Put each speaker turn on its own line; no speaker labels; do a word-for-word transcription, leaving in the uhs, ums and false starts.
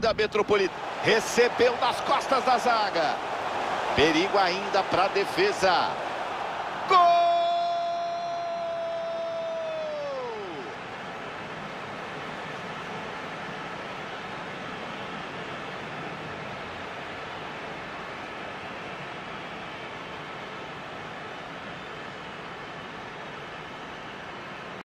da Metropolitana. Recebeu nas costas da zaga. Perigo ainda para a defesa.